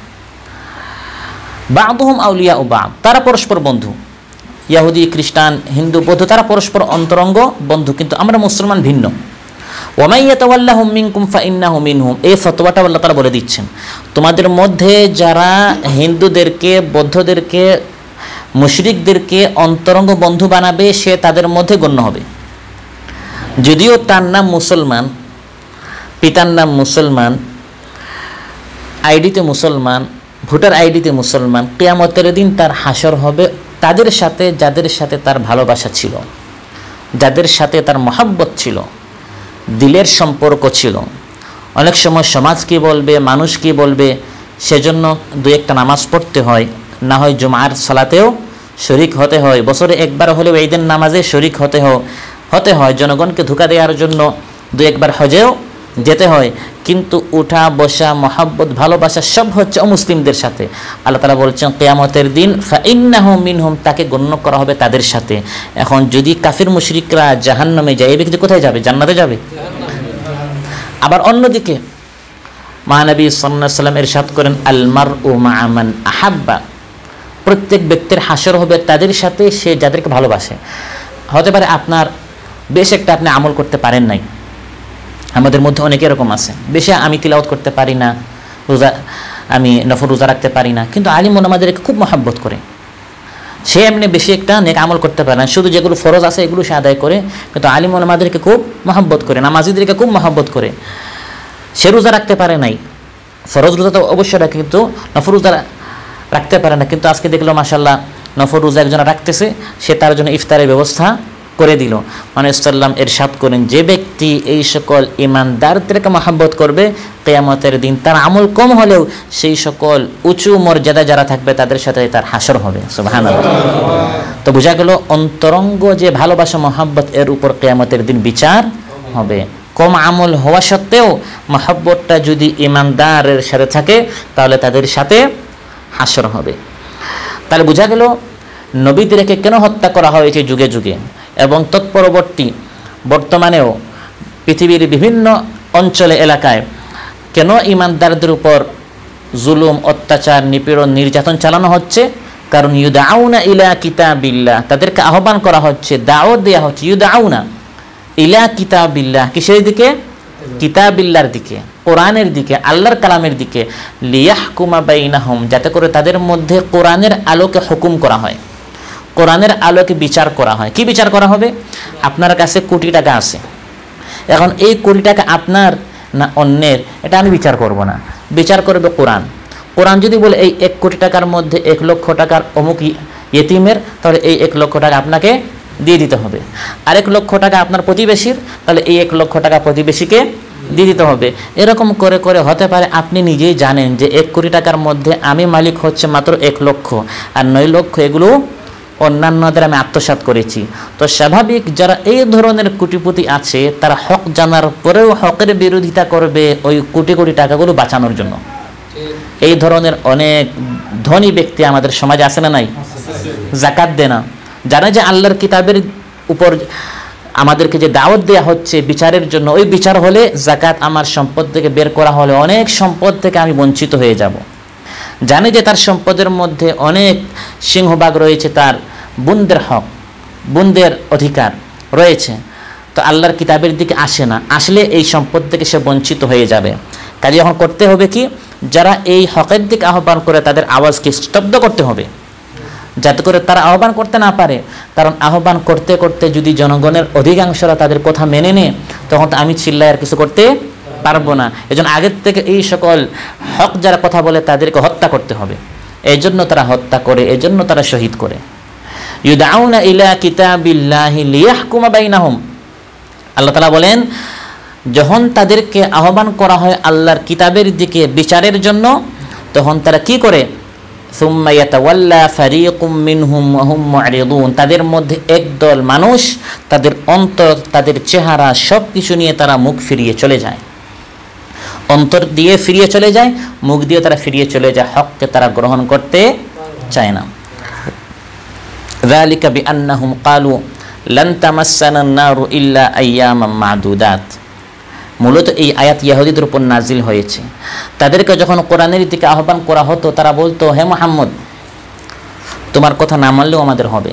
বা'দুহুম আউলিয়াউ বা'দ, তারা পরস্পর বন্ধু। ইহুদি, খ্রিস্টান, হিন্দু, বৌদ্ধ তারা পরস্পর অন্তরঙ্গ বন্ধু, কিন্তু আমরা মুসলমান ভিন্ন। ওয়া মান ইয়াতাওয়াল্লাহুম মিনকুম ফাইন্নাহু মিনহুম, এই ফতোয়াটা আল্লাহ তাআলা বলে দিচ্ছেন, তোমাদের মধ্যে যারা হিন্দুদেরকে, বৌদ্ধদেরকে, মুশরিকদেরকে অন্তরঙ্গ বন্ধু বানাবে সে তাদের মধ্যে গণ্য হবে। যদিও তার নাম মুসলমান, পিতার নাম মুসলমান, আইডিতে মুসলমান, ভোটার আইডিতে মুসলমান, কিয়ামতের দিন তার হাসর হবে তাদের সাথে যাদের সাথে তার ভালোবাসা ছিল, যাদের সাথে তার মহব্বত ছিল, দিলের সম্পর্ক ছিল। অনেক সময় সমাজ কি বলবে, মানুষ কি বলবে, সেজন্য দু একটা নামাজ পড়তে হয়, না হয় জুমার সালাতেও শরিক হতে হয়, বছরে একবার হলেও ঈদের নামাজে শরিক হতে হয়, জনগণকে ধোঁকা দেওয়ার জন্য দু একবার হজেও যেতে হয়, কিন্তু উঠা বসা, মহব্বত, ভালোবাসা সব হচ্ছে অমুসলিমদের সাথে। আল্লাহ তাআলা বলছেন কিয়ামতের দিন ফাইন্নাহু মিনহুম, তাকে গণ্য করা হবে তাদের সাথে। এখন যদি কাফির মুশরিকরা জাহান্নামে যায়, এই ব্যক্তি কোথায় যাবে? জান্নাতে যাবে। আবার অন্যদিকে মহানবী সাল্লাল্লাহু আলাইহি ওয়াসাল্লাম ইরশাদ করেন, আল মারউ মা'a মান আহাব্বা, প্রত্যেক ব্যক্তির হাসর হবে তাদের সাথে সে যাদেরকে ভালোবাসে। হতে পারে আপনার বেশ একটা আপনি আমল করতে পারেন নাই, আমাদের মধ্যে অনেকে এরকম আছে, বেশি আমি তিলাওয়াত করতে পারি না, আমি নফল রোজা রাখতে পারি না, কিন্তু আলিম ওলামাদেরকে খুব মহব্বত করে। সে এমনি বেশি একটা নেক আমল করতে পারে না, শুধু যেগুলো ফরজ আছে এগুলো সে আদায় করে, কিন্তু আলিম ওলামাদেরকে খুব মহব্বত করে, নামাজিদেরকে খুব মহব্বত করে। সে রোজা রাখতে পারে নাই, ফরজ রোজা তো অবশ্যই রাখে, কিন্তু নফল রোজা রাখতে পারে না, কিন্তু আজকে দেখলো মাশাআল্লাহ নফল রোজা একজন রাখতেছে, সে তার জন্য ইফতারের ব্যবস্থা করে দিল। মানে সাল্লাম ইরশাদ করেন, যে ব্যক্তি এই সকল ঈমানদারদেরকে মহব্বত করবে কিয়ামতের দিন তার আমল কম হলেও সেই সকল উঁচু মর্যাদা যারা থাকবে তাদের সাথে তার হাসর হবে। সুবহানাল্লাহ। তো বোঝা গেল অন্তরঙ্গ যে ভালোবাসা, মহব্বত, এর উপর কিয়ামতের দিন বিচার হবে। কম আমল হওয়া সত্ত্বেও মহব্বতটা যদি ঈমানদারের সাথে থাকে তাহলে তাদের সাথে হাসর হবে। তাহলে বোঝা গেল নবীদেরকে কেন হত্যা করা হয়েছে যুগে যুগে, এবং তৎপরবর্তী বর্তমানেও পৃথিবীর বিভিন্ন অঞ্চলে এলাকায় কেন ইমানদারদের উপর জুলুম, অত্যাচার, নিপীড়ন, নির্যাতন চালানো হচ্ছে? কারণ ইউদাউনা ইলা কিতাবিল্লাহ, তাদেরকে আহ্বান করা হচ্ছে, দাওয়াত দেওয়া হচ্ছে। ইউদাউনা ইলা কিতাবিল্লাহ, কিসের দিকে? কিতাবিল্লাহর দিকে, কোরআনের দিকে, আল্লাহর কালামের দিকে। লিয়াহকুমা বাইনাহুম, যাতে করে তাদের মধ্যে কোরআনের আলোকে হুকুম করা হয়, কোরআনের আলোকে বিচার করা হয়। কি বিচার করা হবে? আপনার কাছে কোটি টাকা আছে, এখন এই কোটি টাকা আপনার না অন্যের, এটা আমি বিচার করব না, বিচার করবে কোরআন। কোরআন যদি বলে এই 1 কোটি টাকার মধ্যে 1 লক্ষ টাকার অমুক ইয়েতিমের, তাহলে এই 1 লক্ষ টাকা আপনাকে দিয়ে দিতে হবে। আর 1 লক্ষ টাকা আপনার প্রতিবেশীর, তাহলে এই 1 লক্ষ টাকা প্রতিবেশীকে দিয়ে দিতে হবে। এরকম করে করে হতে পারে আপনি নিজেই জানেন যে 1 কোটি টাকার মধ্যে আমি মালিক হচ্ছে মাত্র 1 লক্ষ, আর 9 লক্ষ এগুলো অন্যান্যদের আমি আত্মসাৎ করেছি। তো স্বাভাবিক যারা এই ধরনের কোটিপতি আছে, তারা হক জানার পরেও হকের বিরোধিতা করবে ওই কোটি কোটি টাকাগুলো বাঁচানোর জন্য। এই ধরনের অনেক ধনী ব্যক্তি আমাদের সমাজে আছে না নাই? যাকাত দেয় না, জানে যে আল্লাহর কিতাবের উপর আমাদেরকে যে দাওয়াত দেওয়া হচ্ছে বিচারের জন্য, ওই বিচার হলে যাকাত আমার সম্পদ থেকে বের করা হলে অনেক সম্পদ থেকে আমি বঞ্চিত হয়ে যাব। জানে যে তার সম্পদের মধ্যে অনেক সিংহভাগ রয়েছে তার বোনদের হক, বোনদের অধিকার রয়েছে, তো আল্লাহর কিতাবের দিকে আসে না, আসলে এই সম্পদ থেকে সে বঞ্চিত হয়ে যাবে। কাজে এখন করতে হবে কি, যারা এই হকের দিকে আহ্বান করে তাদের আওয়াজকে স্তব্ধ করতে হবে, যাতে করে তারা আহ্বান করতে না পারে। কারণ আহ্বান করতে করতে যদি জনগণের অধিকাংশরা তাদের কথা মেনে নেয়, তখন তো আমি চিল্লায় আর কিছু করতে পারবো না। এজন্য আগের থেকে এই সকল হক যারা কথা বলে তাদেরকে হত্যা করতে হবে। এই জন্য তারা হত্যা করে, এই জন্য তারা শহীদ করে। ইউদাউনা ইলা কিতাবিল্লাহি লিয়াহকুমা বাইনাহুম, আল্লাহ তাআলা বলেন যখন তাদেরকে আহ্বান করা হয় আল্লাহর কিতাবের দিকে বিচারের জন্য, তখন তারা কি করে? সুম্মা ইয়াতাওয়াল্লা ফারিকুম মিনহুম ওয়া হুম মু'রিদুন, তাদের মধ্যে একদল মানুষ তাদের অন্তর, তাদের চেহারা সব কিছু নিয়ে তারা মুখ ফিরিয়ে চলে যায়। অন্তর দিয়ে ফিরিয়ে চলে যায়, মুখ দিয়ে তারা ফিরিয়ে চলে যায়, হককে তারা গ্রহণ করতে চায় না। যালিকা বিআন্নাহুম ক্বালু লান তামাসসানা আন-নারু ইল্লা আইয়ামান মা'দুদাত। মূলত এই আয়াত ইহুদিদের উপর নাজিল হয়েছে। তাদেরকে যখন কোরআনের দিকে আহ্বান করা হতো, তারা বলতো, হে মুহাম্মদ, তোমার কথা না মানলেও আমাদের হবে,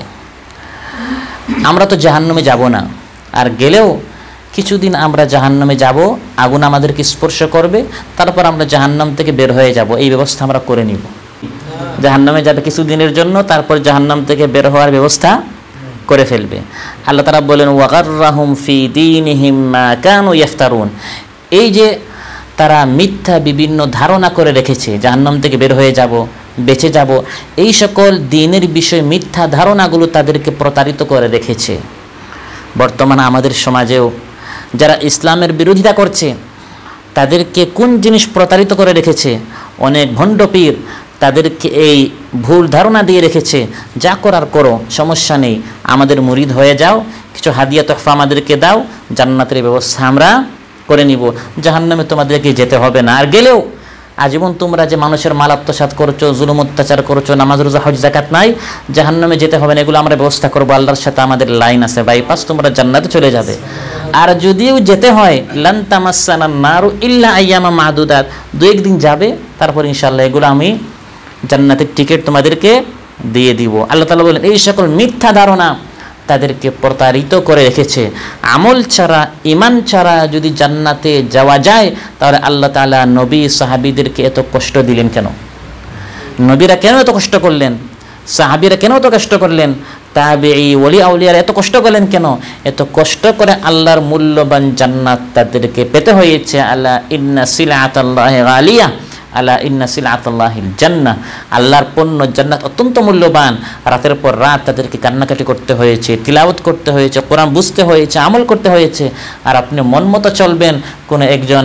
আমরা তো জাহান্নামে যাব না, আর গেলেও কিছুদিন আমরা জাহান্নামে যাব, আগুন আমাদেরকে স্পর্শ করবে, তারপর আমরা জাহান্নাম থেকে বের হয়ে যাব, এই ব্যবস্থা আমরা করে নিব। জাহান্নামে যাবে কিছুদিনের জন্য, তারপর জাহান্নাম থেকে বের হওয়ার ব্যবস্থা করে ফেলবে। আল্লাহ তাআলা বলেন ওয়াগাররাহুম ফি দীনিহিম মা কানু ইফতারুন, এই যে তারা মিথ্যা বিভিন্ন ধারণা করে রেখেছে জাহান্নাম থেকে বের হয়ে যাব, বেঁচে যাব, এই সকল দ্বীনের বিষয়ে মিথ্যা ধারণাগুলো তাদেরকে প্রতারিত করে রেখেছে। বর্তমানে আমাদের সমাজেও যারা ইসলামের বিরোধিতা করছে, তাদেরকে কোন জিনিস প্রতারিত করে রেখেছে? অনেক ভণ্ড পীর তাদেরকে এই ভুল ধারণা দিয়ে রেখেছে, যা করার করো, সমস্যা নেই, আমাদের মুরিদ হয়ে যাও, কিছু হাদিয়া তোহফা আমাদেরকে দাও, জান্নাতের ব্যবস্থা আমরা করে নিব, জাহান্নামে তোমাদেরকে যেতে হবে না। আর গেলেও আজীবন তোমরা যে মানুষের মাল আত্মসাৎ করছো, জুলুম অত্যাচার করছো, নামাজ রোজা হজ যাকাত নাই, জাহান্নামে যেতে হবে না, এগুলো আমরা ব্যবস্থা করবো, আল্লাহর সাথে আমাদের লাইন আছে, বাইপাস, তোমরা জান্নাতে চলে যাবে। আর যদিও যেতে হয়, লান তামাসসানান নারু ইল্লা আইয়ামা মা'দুদাত, 2-1 দিন যাবে, তারপর ইনশাআল্লাহ এগুলো আমি জান্নাতের টিকিট তোমাদেরকে দিয়ে দিব। আল্লাহ তাআলা বলেন এই সকল মিথ্যা ধারণা তাদেরকে প্রতারিত করে রেখেছে। আমল ছাড়া, ঈমান ছাড়া যদি জান্নাতে যাওয়া যায়, তাহলে আল্লাহ তাআলা নবী সাহাবীদেরকে এত কষ্ট দিলেন কেন? নবীরা কেন এত কষ্ট করলেন? সাহাবীরা কেন এত কষ্ট করলেন? তাবেঈ, ওলি আউলিয়ারা এত কষ্ট করলেন কেন? এত কষ্ট করে আল্লাহর মূল্যবান জান্নাত তাদেরকে পেতে হয়েছে। আলা ইন্না সিলআতাল্লাহি গালিয়া, আলা ইন্না সিলআতাল্লাহিল জান্নাহ, আল্লাহর পণ্য জান্নাত অত্যন্ত মূল্যবান। রাতের পর রাত তাদেরকে কান্নাকাটি করতে হয়েছে, তিলাওয়াত করতে হয়েছে, কোরআন বুঝতে হয়েছে, আমল করতে হয়েছে। আর আপনি মন মতো চলবেন, কোনো একজন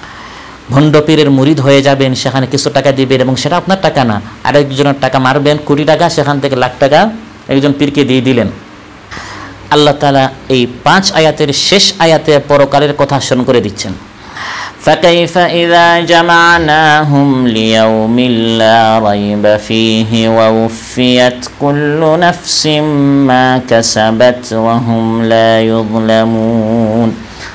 ভণ্ড পীরের মুরিদ হয়ে যাবেন, সেখানে কিছু টাকা দিবেন এবং সেটা আপনার টাকা না, আরেকজনের টাকা মারবেন, কোটি টাকা, সেখান থেকে লাখ টাকা একজন পীরকে দিয়ে দিলেন। আল্লাহ তাআলা এই 5 আয়াতের শেষ আয়াতে পরকালের কথা স্মরণ করে দিচ্ছেন। فكيف إذا جمعناهم ليوم لا ريب فيه ووفيت كل نفس ما كسبت وهم لا يظلمون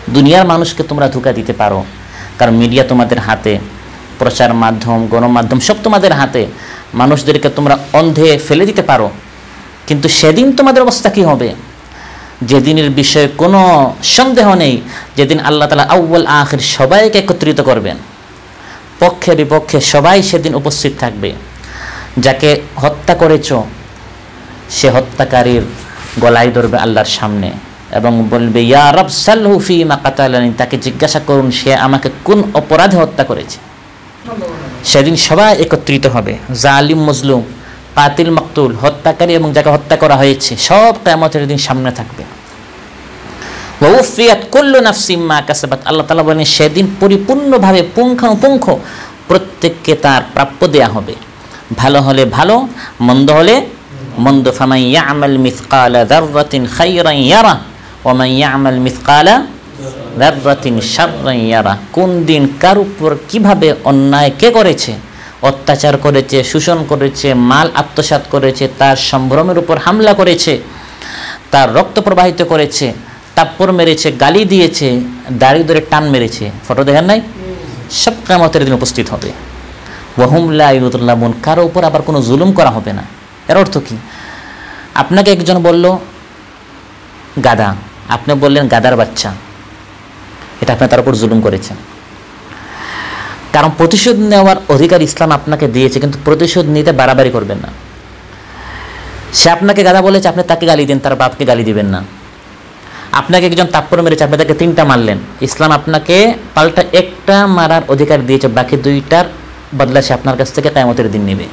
দুনিয়ার মানুষকে তোমরা ধোঁকা দিতে পারো, কারণ মিডিয়া তোমাদের হাতে, প্রচার মাধ্যম, গণমাধ্যম সব তোমাদের হাতে, মানুষদেরকে তোমরা অন্ধে ফেলে দিতে পারো। কিন্তু সেদিন তোমাদের অবস্থা কি হবে? যেদিনের বিষয়ে কোনো সন্দেহ নেই, যেদিন আল্লাহ তাআলা আউয়াল আখির সবাইকে একত্রিত করবেন, পক্ষে বিপক্ষে সবাই সেদিন উপস্থিত থাকবে। যাকে হত্যা করেছ সে হত্যাকারীর গলায় ধরবে আল্লাহর সামনে এবং বলবে, ইয়া রব সালহু ফীমা কাতালানি, তাকে জিজ্ঞাসা করুন সে আমাকে কোন অপরাধে হত্যা করেছে। সেদিন সবাই একত্রিত হবে, জালিম মজলুম, কাতিল মাকতুল, হত্যাকারী এবং যাকে হত্যা করা হয়েছে, সব কিয়ামতের দিন সামনে থাকবে। ওয়া উফিয়াত কুল্লু নাফসিম মা কাসাবাত, আল্লাহ তাআলা বলেন সেদিন পরিপূর্ণভাবে পুঙ্খানুপুঙ্খ প্রত্যেককে তার প্রাপ্য দেয়া হবে। ভালো হলে ভালো, মন্দ হলে মন্দ। ফামান ইয়ামাল মিসকালা যাররাতিন খায়রান ইয়ারা ওয়া মান ইয়ামাল মিসকালা যাররাতিন শাররান ইয়ারা। কোন দিন কার উপর কিভাবে অন্যায় কে করেছে, অত্যাচার করেছে, শোষণ করেছে, মাল আত্মসাৎ করেছে, তার সম্ভ্রমের উপর হামলা করেছে, তার রক্ত প্রবাহিত করেছে, তাপ্পর মেরেছে, গালি দিয়েছে, দাড়ি ধরে টান মেরেছে, ফটো দেখেন নাই, সব কিয়ামতের দিন উপস্থিত হবে। ওয়াহুম লা ইউযলামুন, কারো উপর আবার কোনো জুলুম করা হবে না। এর অর্থ কি? আপনাকে একজন বলল গাধা, আপনি বললেন গাধার বাচ্চা, এটা আপনি তার উপর জুলুম করেছেন। কারণ প্রতিশোধ নেওয়ার অধিকার ইসলাম আপনাকে দিয়েছে, কিন্তু প্রতিশোধ নিতে বাড়াবাড়ি করবেন না। সে আপনাকে গাধা বলেছে, আপনি তাকে গালি দেন, তার বাপকে গালি দিবেন না। আপনাকে একজন তাপ্পর মেরেছে, আপনি তাকে 3টা মারলেন, ইসলাম আপনাকে পাল্টা 1টা মারার অধিকার দিয়েছে, বাকি 2টার বদলা সে আপনার কাছ থেকে কিয়ামতের দিন নেবে।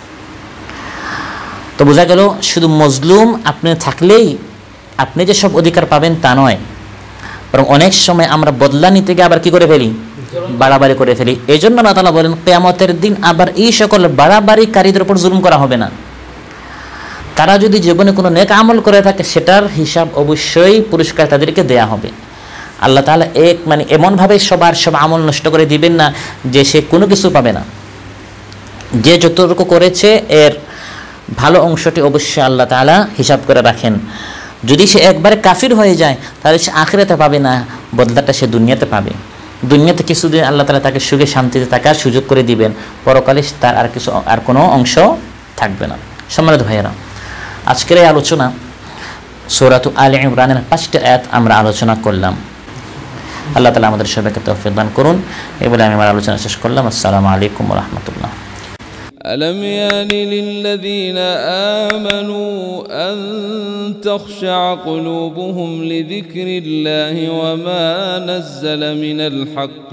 তো বোঝা গেল শুধু মজলুম আপনি থাকলেই আপনি যে সব অধিকার পাবেন তা নয়, বরং অনেক সময় আমরা বদলা নিতে গিয়ে আবার কি করে ফেলি, বাড়াবাড়ি করে ফেলি। এই জন্য আল্লাহ তাআলা বলেন কিয়ামতের দিন আবার এই সকল বাড়াবাড়িকারীদের উপর জুলুম করা হবে না। তারা যদি জীবনে কোনো নেক আমল করে থাকে সেটার হিসাব অবশ্যই পুরস্কার তাদেরকে দেয়া হবে। আল্লাহ তাআলা এমনভাবে সবার সব আমল নষ্ট করে দিবেন না যে সে কোনো কিছু পাবে না। যে যতটুকু করেছে এর ভালো অংশটি অবশ্যই আল্লাহ তাআলা হিসাব করে রাখেন। যদি সে একবারে কাফির হয়ে যায় তাহলে সে আখিরাতে পাবে না, বদলাটা সে দুনিয়াতে পাবে। দুনিয়াতে কিছুদিন আল্লাহ তাআলা তাকে সুখে শান্তিতে থাকার সুযোগ করে দিবেন, পরকালে তার আর কোনো অংশ থাকবে না। সম্মানিত ভাইয়েরা, আজকের এই আলোচনা সূরাতুল আলে ইমরানের 5টি আয়াত আমরা আলোচনা করলাম। আল্লাহ তাআলা আমাদের সবাইকে তৌফিক দান করুন। এই বলে আমি আমার আলোচনা শেষ করলাম। আসসালামু আলাইকুম ওয়া রাহমাতুল্লাহ। ألم يان للذين آمنوا أن تخشع قلوبهم لذكر الله وما نزل من الحق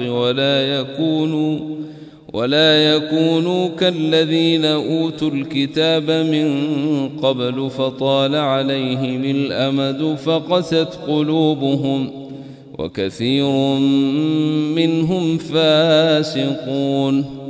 ولا يكونوا كالذين أوتوا الكتاب من قبل فطال عليهم الأمد فقست قلوبهم وكثير منهم فاسقون